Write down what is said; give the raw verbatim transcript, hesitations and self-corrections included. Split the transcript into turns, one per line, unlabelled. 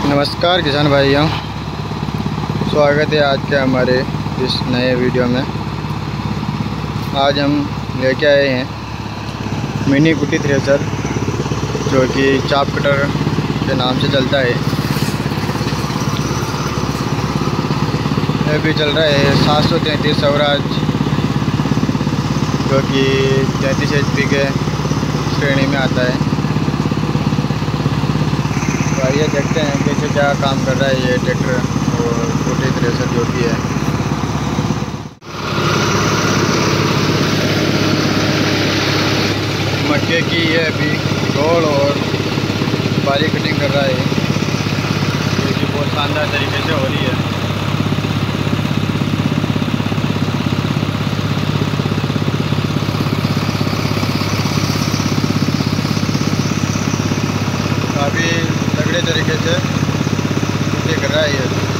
नमस्कार किसान भाइयों, स्वागत है आज के हमारे इस नए वीडियो में। आज हम लेके आए हैं मिनी कुटी थ्रेसर, जो कि चाप कटर के नाम से चलता है। यह भी चल रहा है सात सौ तैंतीस स्वराज, जो कि तैंतीस एच पी के श्रेणी में आता है। तो आइए देखते हैं कैसे क्या काम कर रहा है ये ट्रैक्टर और कुटी थ्रेसर जो भी है। मक्के की ये अभी गोल और बारीक कटिंग कर रहा है, जो कि बहुत शानदार तरीके से हो रही है। काफ़ी तगड़े तरीके से कुटी कर रहा है ये।